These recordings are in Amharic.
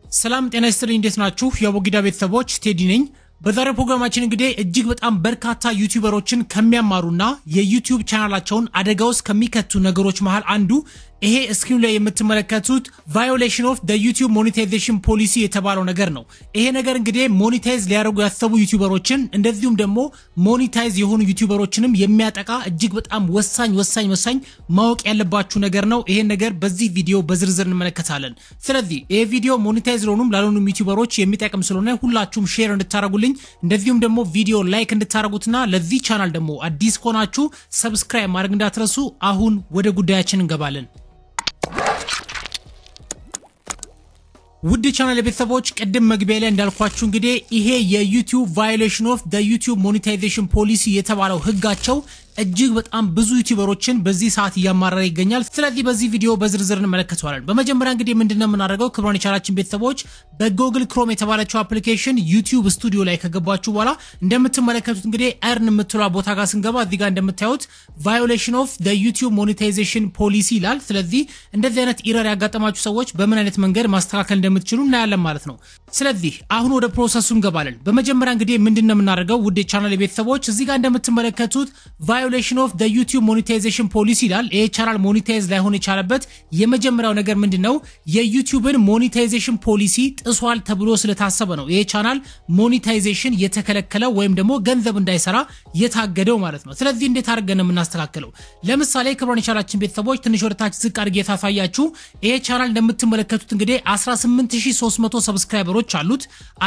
ሰላም ጤና ይስጥልኝ እንዴት ናችሁ የአቡጊዳ ቤተሰቦች ቴዲ ነኝ በዛሬው ፕሮግራማችን እንግዲህ እጅግ በጣም በርካታ ዩቲዩበሮችን ከሚያማሩና የዩቲዩብ ቻናላቸውን አደጋ ውስጥ ከሚከቱ ነገሮች መሃል አንዱ ይሄ ስክሪን ላይ የምትመለከቱት violation of the YouTube monetization policy የተባለው ነገር ነው ይሄ ነገር እንግዲህ ሞኔታይዝ ሊያደርጉ ያሰቡ ዩቲዩበሮችን እንደዚሁም ደግሞ ሞኔታይዝ የሆኑ ዩቲዩበሮችንም የሚያጠቃ እጅግ በጣም ወሳኝ ማወቅ ያለባችሁ ነገር ነው ይሄ ነገር በዚህ ቪዲዮ በዝርዝር እንመለከታለን ስለዚህ ይሄ ቪዲዮ ሞኔታይዝ ሆኑም ላልሆኑም ዩቲዩበሮች የሚጠቅም ስለሆነ ሁላችሁም ሼር እንድታረጉልኝ እንደዚሁም ደግሞ ቪዲዮ ላይክ እንድታረጉትና ለዚህ ቻናል ደግሞ አዲስ ኮናችሁ ሰብስክራይብ ማድረግ እንዳትረሱ አሁን ወደ ጉዳያችን እንገባለን ውድ ቻናል ቤተሰቦች ቀደም መግቢያ ላይ እንዳልኳችሁ እንግዲህ ይሄ የዩቲዩብ violation of the YouTube monetization policy የተባለው ህጋቸው እጅግ በጣም ብዙ ዩቲዩበሮችን በዚህ ሰዓት ያማረረ ይገኛል ስለዚህ በዚህ ቪዲዮ በዝርዝር እንመለከታለን በመጀመሪያ እንግዲህ ምንድነው የምናደርገው ክብራን ቻናላችን ቤተሰቦች በጉግል ክሮም የተባለችው አፕሊኬሽን YouTube ስቱዲዮ ላይ ከገባችሁ በኋላ እንደምትመለከቱት እንግዲህ earn የምትሏ ቦታ ጋር ስንገባ እዚህ ጋር እንደምታዩት violation of the YouTube monetization policy ይላል ስለዚህ እንደዚህ አይነት ኢረር ያጋጠማችሁ ሰዎች በምን አይነት መንገድ ማስተካከል እንደምትችሉ እናያለን ማለት ነው ስለዚህ አሁን ወደ ፕሮሰሱ እንገባለን በመጀመሪያ እንግዲህ ምንድነው የምናደርገው ውድ ቻናል ቤተሰቦች እዚህ ጋር እንደምትመለከቱት violation of the YouTube monetization policy ይላል ይሄ ቻናል ሞኔታይዝ ላይሆን ይቻላልበት የመጀመሪያው ነገር ምንድነው የዩቲዩብን ሞኔታይዜሽን ፖሊሲ ጥሷል ተብሎ ስለታሰበ ነው ይሄ ቻናል ሞኔታይዜሽን የተከለከለ ወይም ደግሞ ገንዘብ እንዳይሰራ የታገደው ማለት ነው ስለዚህ እንዴት አድርገን እናስተካክለው ለምሳሌ ክብራን ቻናላችን ቤተሰቦች ትንሽ ወርታች ዝቅ አድርጌ ታሳያችሁ ይሄ ቻናል እንደምትመለከቱት እንግዲህ 18300 ሰብስክራይበሮች አሉት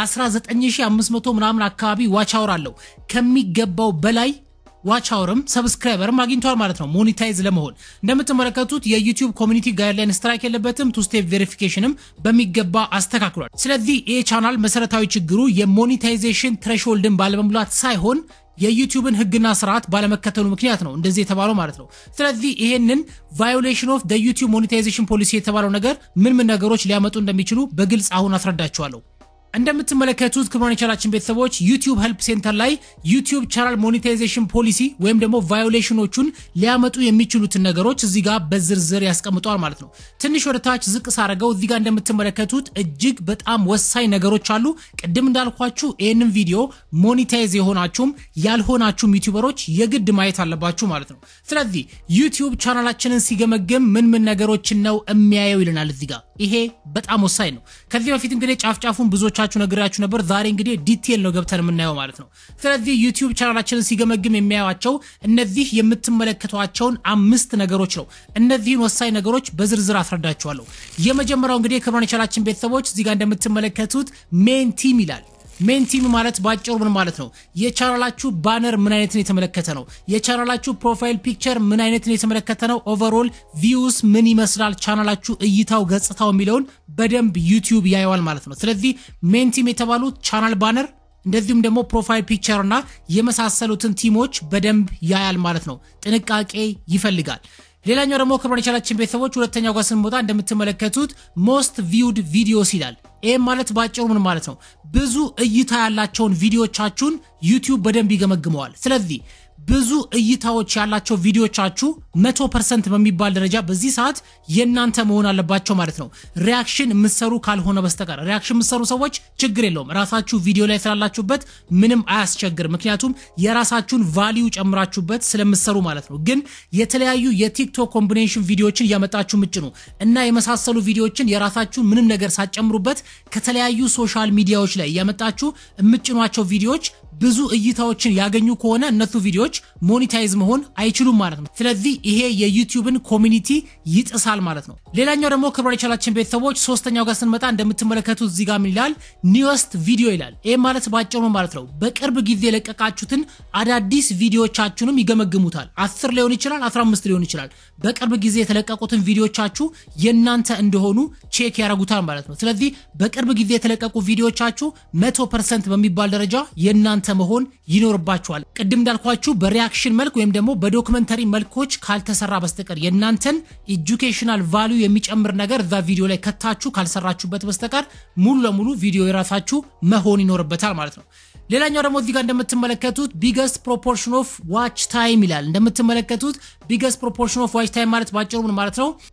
19500 ምናምን አካባቢ ዋች አወር አለው ከሚገባው በላይ ዋች አወርም ሰብስክራይበርም አግኝቷል ማለት ነው ሞኔታይዝ ለመሆን እንደምትመለከቱት የዩቲዩብ ኮሚኒቲ ጋይድላይን ስትራይክ የለበትም ቱ ስቴፕ ቬሪፊኬሽንም በሚገባ አስተካክሏል ስለዚህ ይሄ ቻናል መሰረታዊ ችግሩ የሞኔታይዜሽን ትሬሽሆልድን ባለመሙላት ሳይሆን የዩቲዩብን ህግና ስርዓት ባለመከተሉ ምክንያት ነው እንደዚህ የተባለው ማለት ነው ስለዚህ ይሄንን violation of the YouTube monetization policy የተባለው ነገር ምን ነገሮች ሊያመጡ እንደሚችሉ በግልጽ አሁን አስረዳችኋለሁ እንደምትመለከቱት ክብራን ቻናላችን ቤተሰቦች YouTube help center ላይ YouTube channel monetization policy ወይም ደግሞ violationዎቹን ሊያመጡ የሚችሉት ነገሮች እዚህ ጋር በዝርዝር ያስቀምጧል ማለት ነው ትንሽ ወደታች ዝቅ ሳረጋው እዚህ ጋር እንደምትመለከቱት እጅግ በጣም ወሳኝ ነገሮች አሉ ቀደም እንዳልኳችሁ ይሄንን ቪዲዮ ሞኔታይዝ የሆናችሁም ያልሆናችሁም ዩቲዩበሮች የግድ ማየት አለባችሁ ማለት ነው ስለዚህ YouTube ቻናላችንን ሲገመገም ምን ነገሮችን ነው የሚያየው ይለናል እዚህ ጋር ይሄ በጣም ወሳኝ ነው ከዚህ በፊት እንግዲህ ጫፍጫፉን ብዙዎቻችሁ ነግራችሁ ነበር ዛሬ እንግዲህ ዲቴል ነው ገብተን የምናየው ማለት ነው ስለዚህ YouTube ቻናላችንን ሲገመግም የሚያዩአቸው እነዚህ የምትመለከቷቸውን 5 ነገሮች ነው እነዚህን ወሳኝ ነገሮች በዝርዝር አስረዳችኋለሁ የመጀመሪያው እንግዲህ ክብራን ቻናላችን ቤተሰቦች እዚህ ጋር እንደምትመለከቱት ሜን ቲም ይላል ሜን ቲም ማለት ባጭሩ ምን ማለት ነው የቻናላችሁ ባነር ምን አይነት ነው የተመለከተ ነው የቻናላችሁ ፕሮፋይል ፒክቸር ምን አይነት ነው የተመለከተ ነው ኦቨርኦል ቪውስ ምን ይመስላል ቻናላችሁ እይታው ገጽታው የሚለውን በደንብ YouTube ያያዋል ማለት ነው ስለዚህ ሜን ቲም የተባሉት ቻናል ባነር እንደዚሁም ደግሞ ፕሮፋይል ፒክቸርና የመሳሰሉትን ቲሞች በደንብ ያያል ማለት ነው ጥንቃቄ ይፈልጋል ሌላኛው ደግሞ ክብራን ቻናላችን ቤተሰቦች ሁለተኛው ጋር ስንመጣ እንደምትመለከቱት most viewed videos ይላል ይሄ ማለት ባጭሩ ምን ማለት ነው ብዙ እይታ ያላቸውን ቪዲዮቻችሁን YouTube በደንብ ይገመግመዋል ስለዚህ ብዙ እይታዎች ያላቸው ቪዲዮቻችሁ 100% በሚባል ደረጃ በዚህ ሰዓት የናንተ መሆን አለባቸው ማለት ነው ሪአክሽን ምሰሩ ካልሆነ በስተቀር ሪአክሽን ምሰሩ ሰዎች ችግር የለውም ራሳችሁ ቪዲዮ ላይ ስላላችሁበት ምንም አያስቸግር ምክንያቱም የራሳችሁን ቫልዩ ጨምራችሁበት ስለምሰሩ ማለት ነው ግን የተለያዩ የቲክቶክ ኮምቢኔሽን ቪዲዮችን ያመጣችሁ ምጭኑ እና የመሳሰሉ ቪዲዮችን የራሳችሁን ምንም ነገር ሳትጨምሩበት ከተለያዩ ሶሻል ሚዲያዎች ላይ ያመጣችሁ ምጭኗቸው ቪዲዮዎች ብዙ እይታዎችን ያገኙ ከሆነ እነሱ ቪዲዮዎች ሞኔታይዝ መሆን አይችሉም ማለት ነው ስለዚህ ይሄ የዩቲዩብን ኮሚኒቲ ይጥሳል ማለት ነው ሌላኛው ደግሞ ክብራን ቻናላችን ቤተሰቦች ሶስተኛው ጋር ስንመጣ እንደምትመለከቱት እዚህ ጋር ምን ይላል newest video ይላል ይሄ ማለት ባጭሩ ማለት ነው በቅርብ ጊዜ ለቀቃችሁትን አዳዲስ ቪዲዮቻችሁንም ይገመግሙታል 10 ሊሆን ይችላል 15 ሊሆን ይችላል በቅርብ ጊዜ የተለቀቁትን ቪዲዮቻችሁ የናንተ እንደሆኑ ቼክ ያረጉታል ማለት ነው ስለዚህ በቅርብ ጊዜ የተለቀቁ ቪዲዮቻችሁ 100% በሚባል ደረጃ የናንተ መሆን ይኖርባችኋል ቅድም እንዳልኳችሁ በሪአክሽን መልኩ ወይም ደግሞ በዶክመንተሪ መልኮች ካልተሰራ በስተቀር የናንተን ኤጁኬሽናል ቫልዩ የሚጨምር ነገር እዛ ቪዲዮ ላይ ከታችሁ ካልሰራችሁበት በስተቀር ሙሉ ለሙሉ ቪዲዮ የራሳችሁ መሆን ይኖርበታል ማለት ነው ሌላኛው ደግሞ እዚህ ጋር እንደምትመለከቱት biggest proportion of watch time ይላል እንደምትመለከቱት biggest proportion of watch time ማለት ባጭሩ ምን ማለት ነው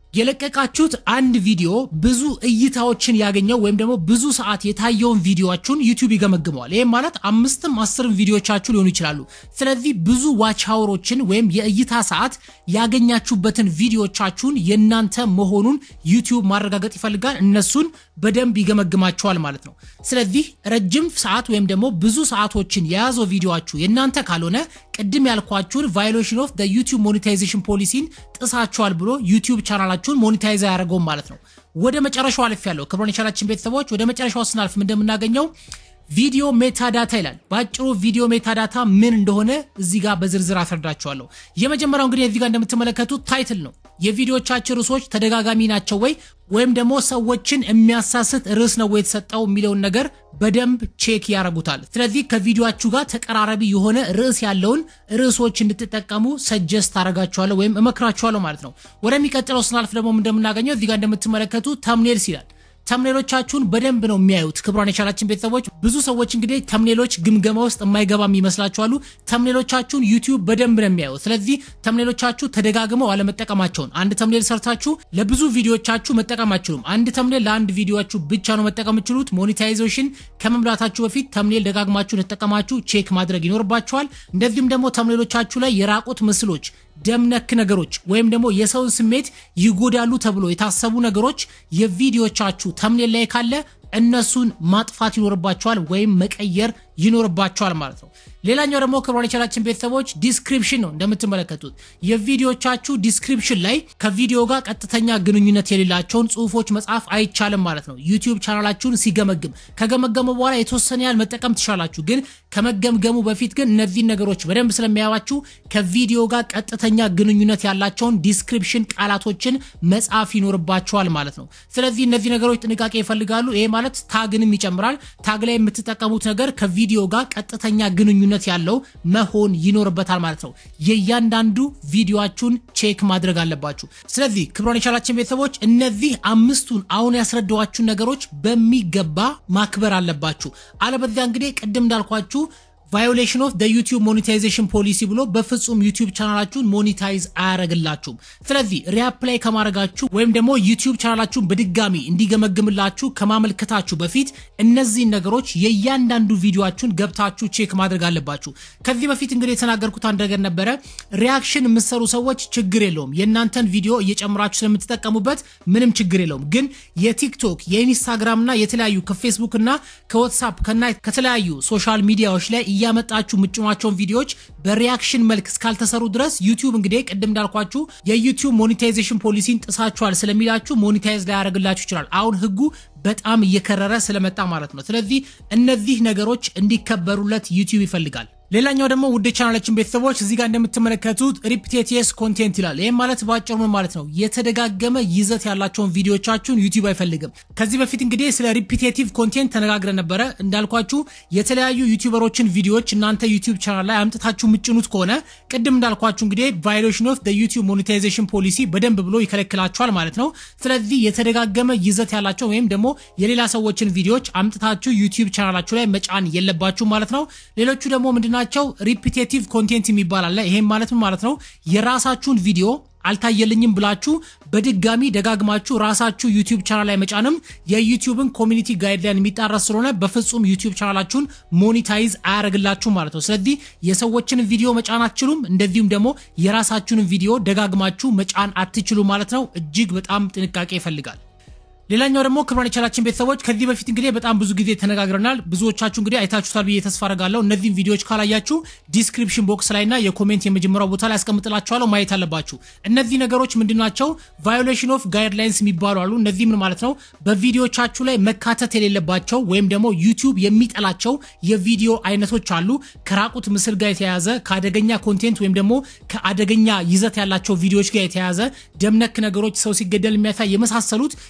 የለቀቃችሁት አንድ ቪዲዮ ብዙ እይታዎችን ያገኘው ወይም ደግሞ ብዙ ሰዓት የታየውን ቪዲዮአችሁን YouTube ይገመግመዋል። ይሄ ማለት 5ም 10ም ቪዲዮቻችሁ ሊሆኑ ይችላሉ። ስለዚህ ብዙ ዋች አወሮችን ወይም የእይታ ሰዓት ያገኛችሁበትን ቪዲዮቻችሁን የናንተ መሆኑን YouTube ማረጋገጥ ይፈልጋል። እነሱን በደንብ ይገመግማቸዋል ማለት ነው። ስለዚህ ረጅም ሰዓት ወይም ደግሞ ብዙ ሰዓቶችን የያዘው ቪዲዮአችሁ የናንተ ካልሆነ ቅድም ያልኳችሁን violation of the YouTube monetization policy ጥሳችኋል ብሎ YouTube ቻናላችሁን ሞኔታይዝ ያደርገው ማለት ነው። ወደ መጨረሻው አልፍ ያለው ክብሮን ቻናላችን ቤተሰቦች ወደ መጨረሻው ስናልፍ እንደምናገኘው ቪዲዮ ሜታዳታ ይላል። ባጭሩ ቪዲዮ ሜታዳታ ምን እንደሆነ እዚህ ጋር በዝርዝር አስረዳችኋለሁ። የመጀመሪያው እንግዲህ እዚህ ጋር እንደምትመለከቱት ታይትል ነው። የቪዲዮቻችሁ ርዕሶች ተደጋጋሚ ናቸው ወይም ደግሞ ሰዎችን የሚያሳስት ርዕስ ነው የተሰጠው የሚለውን ነገር በደንብ ቼክ ያረጉታል። ስለዚህ ከቪዲዮአችሁ ጋር ተቀራራቢ የሆነ ርዕስ ያለውን ርዕሶች እንድትጠቀሙ ሰጀስት አረጋችኋለሁ ወይም እመክራችኋለሁ ማለት ነው። ወደሚቀጥለው ስናልፍ ደግሞ እንደምናገኘው እዚህ ጋር እንደምትመለከቱት ተምኔልስ ይላል። ተምኔሎቻችሁን በደንብ ነው የሚያዩት ክብሯን የቻላችን ቤተሰቦች። ብዙ ሰዎች እንግዲህ ተምኔሎች ግምገማ ውስጥ የማይገባም ይመስላችኋል። ተምኔሎቻችሁን YouTube በደንብ ነው የሚያዩ። ስለዚህ ተምኔሎቻችሁ ተደጋግመው አለመጠቀማቸውን አንድ ተምኔል ሰርታችሁ ለብዙ ቪዲዮቻችሁ መጠቀማችሁም አንድ ተምኔል ለአንድ ቪዲዮአችሁ ብቻ ነው መጠቀም የምትችሉት። ሞኔታይዜሽን ከመምራታችሁ በፊት ተምኔል ደጋግማችሁ ተጠቀማችሁ ቼክ ማድረግ ይኖርባችኋል። እንደዚህም ደግሞ ተምኔሎቻችሁ ላይ የራቁት ምስሎች ደምነክ ነገሮች ወይም ደግሞ የሰው ስሜት ይጎዳሉ ተብሎ የታሰቡ ነገሮች የቪዲዮቻችሁ ተምኔል ላይ ካለ እነሱን ማጥፋት ይኖርባችኋል ወይም መቀየር ይኖርባችኋል ማለት ነው። ሌላኛው ደግሞ ክብሯን የቻላችን ቤተሰቦች ዲስክሪፕሽን ነው። እንደምትመለከቱት የቪዲዮቻችሁ ዲስክሪፕሽን ላይ ከቪዲዮ ጋር ቀጥተኛ ግንኙነት የሌላቸውን ጽሁፎች መጻፍ አይቻልም ማለት ነው። YouTube ቻናላችሁን ሲገመግም ከገመገሙ በኋላ የተወሰነ ያህል መጠቀም ትችላላችሁ። ግን ከመገምገሙ በፊት ግን እነዚህ ነገሮች በደንብ ስለሚያዩዋችሁ ከቪዲዮ ጋር ቀጥተኛ ግንኙነት ያላቸውን ዲስክሪፕሽን ቃላቶችን መጻፍ ይኖርባችኋል ማለት ነው። ስለዚህ እነዚህ ነገሮች ጥንቃቄ ይፈልጋሉ። ይሄ ማለት ታግንም ይጨምራል። ታግ ላይ የምትጠቀሙት ነገር ከቪዲዮ ጋር ቀጥተኛ ግንኙነት ያለው መሆን ይኖርበታል ማለት ነው። የእያንዳንዱ ቪዲዮአችሁን ቼክ ማድረግ አለባችሁ። ስለዚህ ክብሯን የቻላችን ቤተሰቦች እነዚህ 5ቱን አሁን ያስረዳኋችሁ ነገሮች በሚገባ ማክበር አለባችሁ። አለበለዚያ እንግዲህ ቅድም እንዳልኳችሁ violation of the YouTube monetization policy ብሎ በፍጹም YouTube ቻናላችሁን ሞኔታይዝ አያረግላችሁም። ስለዚህ ሪአፕላይ ከማረጋችሁ ወይም ደግሞ YouTube ቻናላችሁን በድጋሚ እንዲገመግምላችሁ ከማመልከታችሁ በፊት እነዚህ ነገሮች የእያንዳንዱ ቪዲዮአችሁን ገብታችሁ ቼክ ማድረግ አለባችሁ። ከዚህ በፊት እንግዲህ የተናገርኩት አንድ ነገር ነበረ። ሪአክሽን የምትሰሩ ሰዎች ችግር የለውም። የናንተን ቪዲዮ እየጨመራችሁ ስለምትጠቀሙበት ምንም ችግር የለውም። ግን የቲክቶክ የኢንስታግራም እና የተለያዩ ከፌስቡክ እና ከዋትስአፕ ከተለያዩ ሶሻል ሚዲያዎች ላይ ያመጣችሁ ምጭኗቸውን ቪዲዮዎች በሪአክሽን መልክ እስካልተሰሩ ድረስ YouTube እንግዲህ ቅድም እንዳልኳችሁ የዩቲዩብ ሞኔታይዜሽን ፖሊሲን ጥሳችኋል ስለሚላችሁ ሞኔታይዝ ላይ ያደርግላችሁ ይችላል። አሁን ህጉ በጣም እየከረረ ስለመጣ ማለት ነው። ስለዚህ እነዚህ ነገሮች እንዲከበሩለት YouTube ይፈልጋል። ሌላኛው ደግሞ ውድ ቻናላችን ቤተሰቦች እዚህ ጋር እንደምትመለከቱት ሪፒቴቲቭ ኮንቴንት ይላል። ይሄ ማለት ባጭሩ ምን ማለት ነው? የተደጋገመ ይዘት ያላቸውን ቪዲዮቻችሁን YouTube አይፈልግም። ከዚህ በፊት እንግዲህ ስለ ሪፒቴቲቭ ኮንቴንት ተነጋግረን ነበር። እንዳልኳችሁ የተለያዩ ዩቲዩበሮችን ቪዲዮዎች እናንተ YouTube ቻናል ላይ አምጥታችሁ ምጭኑት ከሆነ ቅድም እንዳልኳችሁ እንግዲህ violation of the YouTube monetization policy በደንብ ብሎ ይከለክላችኋል ማለት ነው። ስለዚህ የተደጋገመ ይዘት ያላቸው ወይም ደግሞ የሌላ ሰዎችን ቪዲዮዎች አምጥታችሁ YouTube ቻናላችሁ ላይ መጫን የለባችሁ ማለት ነው። ሌሎቹ ደግሞ ምንድነው ሪፒቴቲቭ ኮንቴንት የሚባል አለ። ይሄም ማለት ምን ማለት ነው? የራሳችሁን ቪዲዮ አልታየልኝም ብላችሁ በድጋሚ ደጋግማችሁ ራሳችሁ YouTube ቻናል ላይ መጫንም የዩቲዩብን ኮሚኒቲ ጋይድላይን የሚጣረስ ስለሆነ በፍጹም YouTube ቻናላችሁን ሞኔታይዝ አያረግላችሁ ማለት ነው። ስለዚህ የሰዎችን ቪዲዮ መጫን አትችሉም። እንደዚሁም ደግሞ የራሳችሁን ቪዲዮ ደጋግማችሁ መጫን አትችሉ ማለት ነው። እጅግ በጣም ጥንቃቄ ይፈልጋል። ሌላኛው ደግሞ ክብሯን የቻላችን ቤተሰቦች ከዚህ በፊት እንግዲህ በጣም ብዙ ጊዜ ተነጋግረናል። ብዙዎቻችሁ እንግዲህ አይታችሁታል ብዬ ተስፋ አደርጋለሁ። እነዚህን ቪዲዮዎች ካላያችሁ ዲስክሪፕሽን ቦክስ ላይና የኮሜንት የመጀመሪያው ቦታ ላይ አስቀምጥላችኋለሁ ማየት አለባችሁ። እነዚህ ነገሮች ምንድናቸው? violation of guidelines የሚባሉ አሉ። እነዚህ ምን ማለት ነው? በቪዲዮቻችሁ ላይ መካተት የሌለባቸው ወይም ደግሞ YouTube የሚጠላቸው የቪዲዮ አይነቶች አሉ። ከራቁት ምስል ጋር የተያያዘ ከአደገኛ ኮንቴንት ወይም ደግሞ ከአደገኛ ይዘት ያላቸው ቪዲዮዎች ጋር የተያያዘ ደምነክ ነገሮች፣ ሰው ሲገደል የሚያሳይ የመሳሰሉት የሰው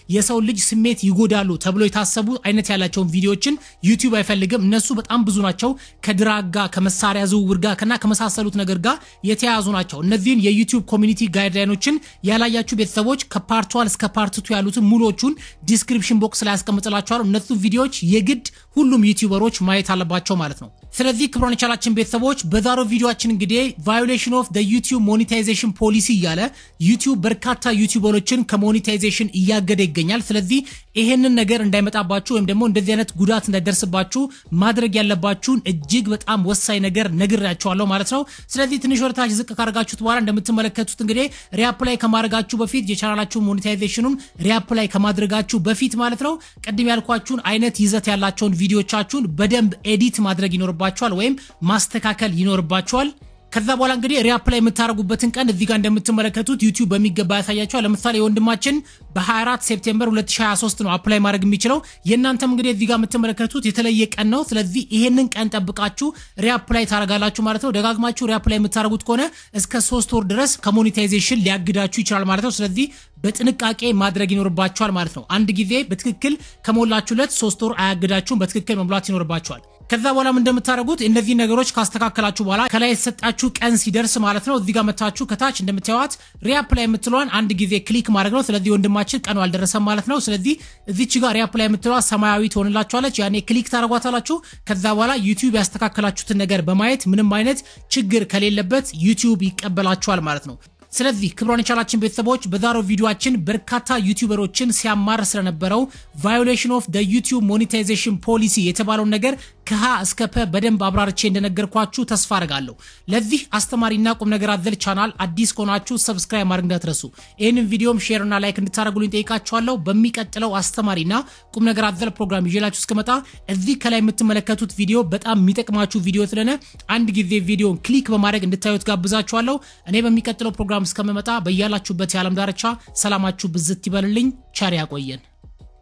ልጅ ስሜት ይጎዳሉ ተብሎ የታሰቡ አይነት ያላቸው ቪዲዮዎችን YouTube አይፈልግም እነሱ በጣም ብዙ ናቸው ከድራጋ ከመሳሪያ ዝውውር ጋር ከመሳሰሉት ነገር ጋር የተያዙ ናቸው እነዚህን የዩቲዩብ ኮሚኒቲ ጋይድላይኖችን ያላያችሁ ቤተሰቦች ከፓርት 1 እስከ ፓርት 2 ያሉትን ሙሉዎቹን ዲስክሪፕሽን ቦክስ ላይ አስቀምጥላችኋለሁ እነሱ ቪዲዮዎች የግድ ሁሉም ዩቲዩበሮች ማየት አለባቸው ማለት ነው ስለዚህ ክብሮን ቻናላችን ቤተሰቦች በዛሬው ቪዲዮአችን እንግዲህ violation of the YouTube monetization policy ያለ YouTube በርካታ ዩቲዩበሮችን ከሞኔታይዜሽን እያገደ ይገኛል ስለዚህ ይሄንን ነገር እንዳይመጣባችሁ ወይም ደግሞ እንደዚህ አይነት ጉዳት እንዳይደርስባችሁ ማድረግ ያለባችሁን እጅግ በጣም ወሳኝ ነገር ነግራችኋለሁ ማለት ነው ስለዚህ ትንሽ ወርታች ዝቅ ካርጋችሁት በኋላ እንደምትመለከቱት እንግዲህ ሪአፕላይ ከማድረጋችሁ በፊት የቻናላችሁ ሞኔታይዜሽኑን ሪአፕላይ ከማድረጋችሁ በፊት ማለት ነው ቀድም ያልኳችሁን አይነት ይዘት ያላቸውን ቪዲዮቻችሁን በደንብ ኤዲት ማድረግ ይኖርባችኋል ወይም ማስተካከል ይኖርባችኋል ከዛ በኋላ እንግዲህ ሪአፕላይ የምታረጉበትን ቀን እዚህ ጋር እንደምትመለከቱት YouTube በሚገባ ያሳያችኋል ለምሳሌ ወንድማችን በ24 ሴፕቴምበር 2023 ነው አፕላይ ማድረግ የሚችለው የናንተም እንግዲህ እዚህ ጋር የምትመለከቱት የተለየ ቀን ነው ስለዚህ ይሄንን ቀን ጠብቃችሁ ሪአፕላይ ታረጋላችሁ ማለት ነው ደጋግማችሁ ሪአፕላይ የምታረጉት ከሆነ እስከ 3 ወር ድረስ ከሞኔታይዜሽን ሊያግዳችሁ ይችላል ማለት ነው ስለዚህ በጥንቃቄ ማድረግ ይኖርባችኋል ማለት ነው አንድ ጊዜ በትክክል ከሞላችሁለት 3 ወር አያግዳችሁም በትክክል መሙላት ይኖርባችኋል ከዛ በኋላ እንደምታረጉት እነዚህ ነገሮች ካስተካከላችሁ በኋላ ከላይ የተሰጣችሁ ቀን ሲደርስ ማለት ነው እዚህ ጋር መታችሁ ከታች እንደምታዩት ሪአፕላይ የምትሏን አንድ ጊዜ ክሊክ ማድረግ ነው ስለዚህ ወንድማችን ቀኑ አልደረሰም ማለት ነው ስለዚህ እዚች ጋር ሪአፕላይ የምትሏ ሰማያዊ ትሆንላችኋለች ያኔ ክሊክ ታረጓታላችሁ ከዛ በኋላ YouTube ያስተካከላችሁትን ነገር በማየት ምንም አይነት ችግር ከሌለበት YouTube ይቀበላችኋል ማለት ነው ስለዚህ ክብሮን ቻናላችን ቤተሰቦች በዛሬው ቪዲዮአችን በርካታ ዩቲዩበሮችን ሲያማር ስለነበረው violation of the YouTube monetization policy የተባለው ነገር ከሀ እስከ ፐ በደንብ አብራርቼ እንደነገርኳችሁ ተስፋ አደርጋለሁ ለዚህ አስተማሪና ቁም ነገር አዘል ቻናል አዲስ ከሆናችሁ ሰብስክራይብ ማድረግ እንዳትረሱ ይሄንን ቪዲዮም ሼር እና ላይክ እንድታረጉልኝ ጠይቃችኋለሁ በሚቀጥለው አስተማሪና ቁም ነገር አዘል ፕሮግራም ይዤላችሁ እስከመጣ እዚህ ከላይ የምትመለከቱት ቪዲዮ በጣም የሚጠቅማችሁ ቪዲዮ ስለሆነ አንድ ጊዜ ቪዲዮን ክሊክ በማድረግ እንድታዩት ጋብዛችኋለሁ እኔ በሚቀጥለው ፕሮግራም እስከመመጣ በእያላችሁበት የዓለም ዳርቻ ሰላማችሁ ብዝት ይበልልኝ ቻር ያቆየን